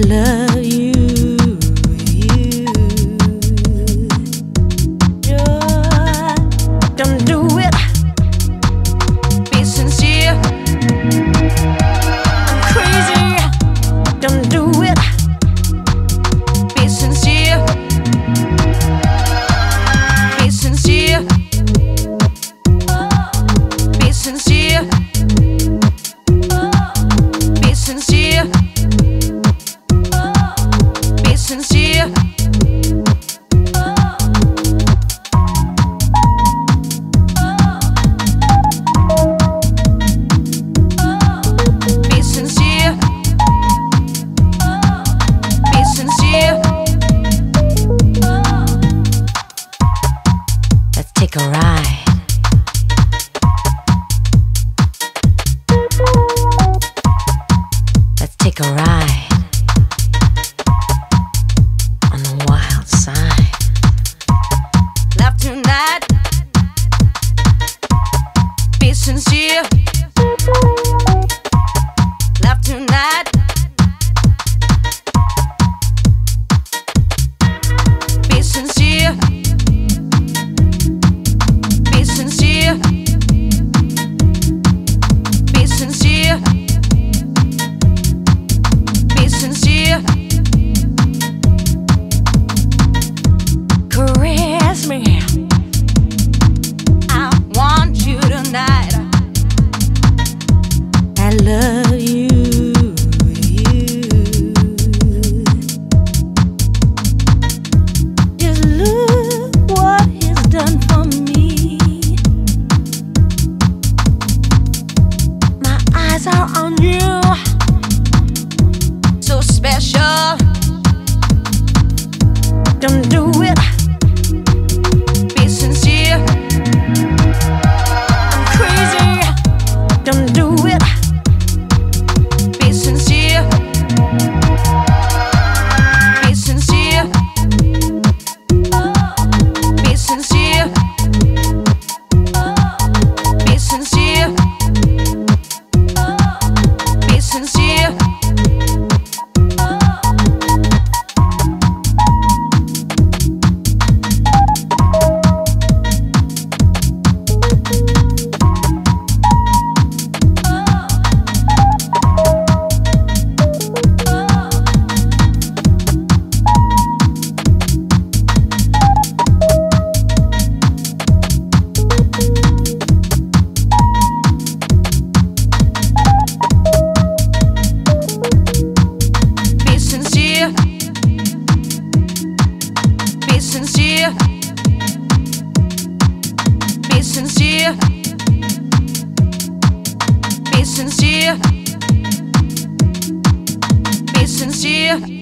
love you, you. Don't do it. Be sincere. I'm crazy. Don't do it. Be sincere. Be sincere. Be sincere. Be sincere. Be sincere. Be sincere. Be sincere. Let's take a ride. Let's take a ride on the wild side. Love tonight. Be sincere. Love tonight. Be sincere. Be sincere. Be sincere. Be sincere. Caress me. I want you tonight. I love you, you. Just look what he's done for me. My eyes are on you. So special. Don't do it. Be sincere. I'm crazy. Don't do it. Be sincere. Be sincere. Be sincere. Be sincere. Be sincere. Be sincere. Be sincere. Be sincere. Be sincere. Be sincere.